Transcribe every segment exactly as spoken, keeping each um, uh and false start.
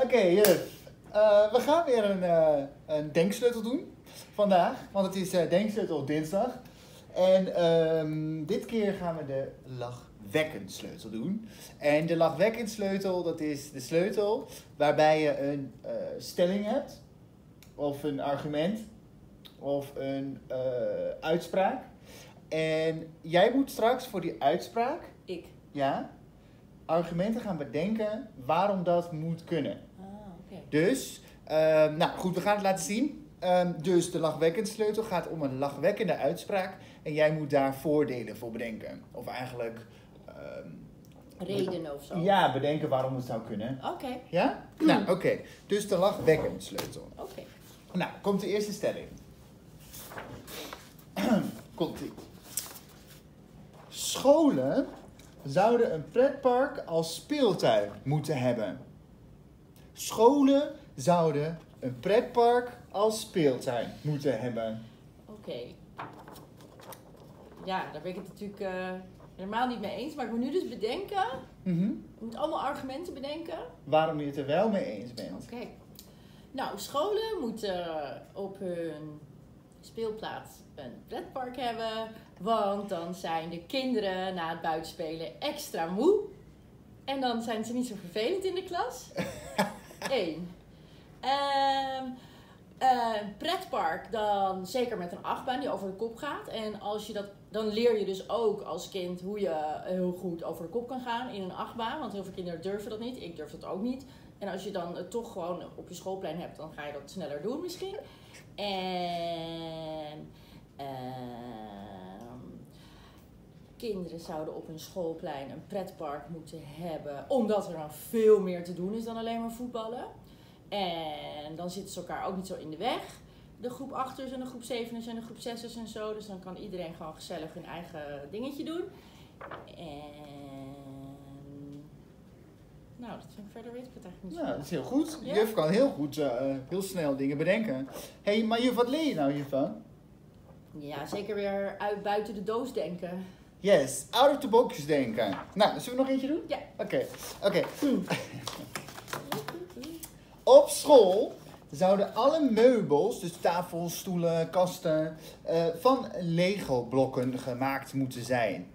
okay, juf. Uh, we gaan weer een, uh, een denksleutel doen vandaag, want het is uh, denksleutel dinsdag. En um, dit keer gaan we de lachwekkend sleutel doen. En de lachwekkend sleutel, dat is de sleutel waarbij je een uh, stelling hebt, of een argument, of een uh, uitspraak. En jij moet straks voor die uitspraak, Ik. ja, argumenten gaan bedenken waarom dat moet kunnen. Ah, oké. Okay. Dus, uh, nou goed, we gaan het laten zien. Um, dus de lachwekkend sleutel gaat om een lachwekkende uitspraak. En jij moet daar voordelen voor bedenken. Of eigenlijk... Um, Redenen of zo. Ja, bedenken waarom het zou kunnen. Oké. Okay. Ja? Mm. Nou, oké. Okay. Dus de lachwekkend sleutel. Oké. Okay. Nou, komt de eerste stelling. Komt-ie. Scholen zouden een pretpark als speeltuin moeten hebben. Scholen zouden een pretpark als speeltuin moeten hebben. Oké. Okay. Ja, daar ben ik het natuurlijk uh, helemaal niet mee eens. Maar ik moet nu dus bedenken. Mm-hmm. Je moet allemaal argumenten bedenken. Waarom je het er wel mee eens bent. Oké. Okay. Nou, scholen moeten op hun speelplaats een pretpark hebben. Want dan zijn de kinderen na het buitenspelen extra moe. En dan zijn ze niet zo vervelend in de klas. Eén. Um, uh, pretpark, dan zeker met een achtbaan die over de kop gaat. En als je dat, dan leer je dus ook als kind hoe je heel goed over de kop kan gaan in een achtbaan. Want heel veel kinderen durven dat niet. Ik durf dat ook niet. En als je dan het toch gewoon op je schoolplein hebt, dan ga je dat sneller doen misschien. En... Uh, kinderen zouden op hun schoolplein een pretpark moeten hebben. Omdat er dan veel meer te doen is dan alleen maar voetballen. En dan zitten ze elkaar ook niet zo in de weg. De groep achters en de groep zeveners en de groep zesers en zo. Dus dan kan iedereen gewoon gezellig hun eigen dingetje doen. En... Nou, dat vind ik verder weet ik het eigenlijk niet. Nou, dat is heel goed. Ja? Juf kan heel goed, uh, heel snel dingen bedenken. Hé, hey, maar juf, wat leer je nou hiervan? Ja, zeker weer uit buiten de doos denken. Yes, out of the box denken. Nou, zullen we nog eentje doen? Ja. Oké, okay. oké. Okay. Op school zouden alle meubels, dus tafels, stoelen, kasten, uh, van Lego-blokken gemaakt moeten zijn.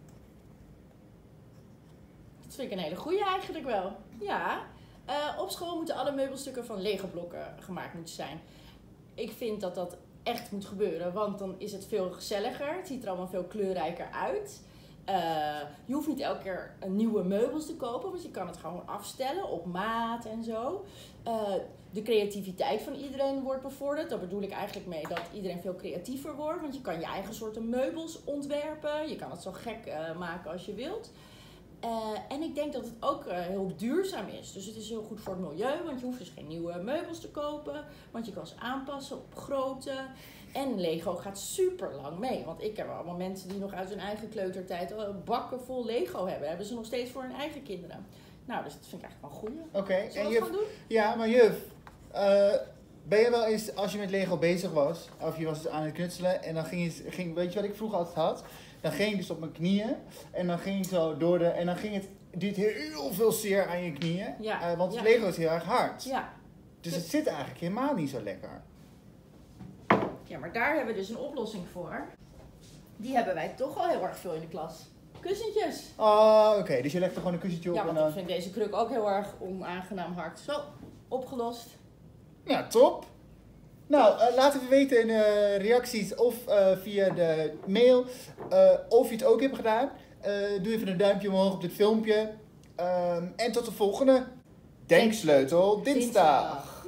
Dat vind ik een hele goeie eigenlijk wel. Ja, uh, op school moeten alle meubelstukken van Lego-blokken gemaakt moeten zijn. Ik vind dat dat echt moet gebeuren, want dan is het veel gezelliger. Het ziet er allemaal veel kleurrijker uit. Uh, je hoeft niet elke keer een nieuwe meubels te kopen, want je kan het gewoon afstellen op maat en zo. Uh, de creativiteit van iedereen wordt bevorderd. Daar bedoel ik eigenlijk mee dat iedereen veel creatiever wordt. Want je kan je eigen soorten meubels ontwerpen. Je kan het zo gek uh, maken als je wilt. Uh, en ik denk dat het ook uh, heel duurzaam is. Dus het is heel goed voor het milieu, want je hoeft dus geen nieuwe meubels te kopen. Want je kan ze aanpassen op grootte. En Lego gaat super lang mee. Want ik heb allemaal mensen die nog uit hun eigen kleutertijd bakken vol Lego hebben. Hebben ze nog steeds voor hun eigen kinderen. Nou, dus dat vind ik eigenlijk wel een goeie. Oké. Okay. Zullen we dat gaan doen? Ja, maar juf, uh, ben je wel eens, als je met Lego bezig was, of je was aan het knutselen, en dan ging je, ging, weet je wat ik vroeger altijd had? Dan ging je dus op mijn knieën, en dan ging je zo door de, en dan ging het, dit heel veel zeer aan je knieën. Ja. Uh, want ja. Lego is heel erg hard. Ja. Dus het zit eigenlijk helemaal niet zo lekker. Ja, maar daar hebben we dus een oplossing voor. Die hebben wij toch al heel erg veel in de klas. Kussentjes. Oh, oké. Okay. Dus je legt er gewoon een kussentje op. Ja, want en dan... ik vind deze kruk ook heel erg onaangenaam hard. Zo, opgelost. Ja, top. Nou, uh, laat even weten in uh, reacties of uh, via de mail uh, of je het ook hebt gedaan. Uh, doe even een duimpje omhoog op dit filmpje. Um, en tot de volgende Denksleutel dinsdag.